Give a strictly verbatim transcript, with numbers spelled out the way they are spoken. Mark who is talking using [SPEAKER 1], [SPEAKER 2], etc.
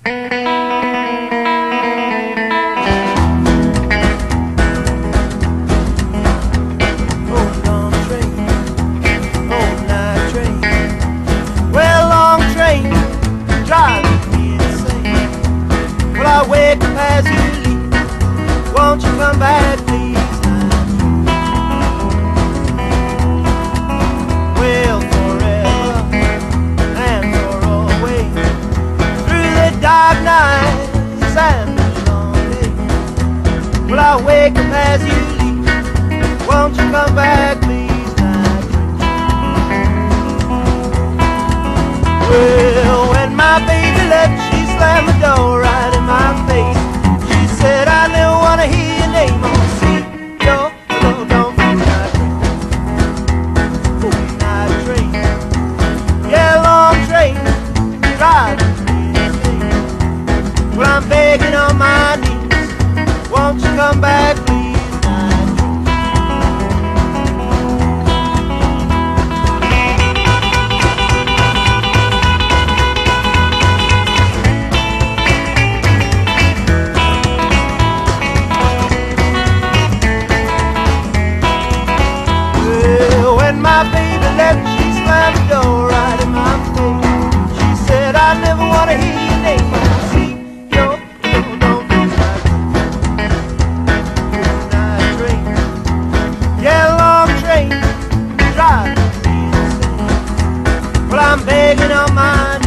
[SPEAKER 1] I wake up as you leave. Won't you come back, please? Well, forever and for always, through the dark nights and the long days. Well, I wake up as you leave. Won't you come back, please? Well, when my baby left, she slammed the door right in my face. She said, I never want to hear your name on see your no, don't be night train. Night train. Yeah, long train. Driving me insane. Well, I'm begging on my knees. Won't you come back, please? My baby left, she slammed the door right in my face. She said, I never want to hear your name. I see your, your don't be night train. Yeah, long train, driving me insane. Well, I'm begging on my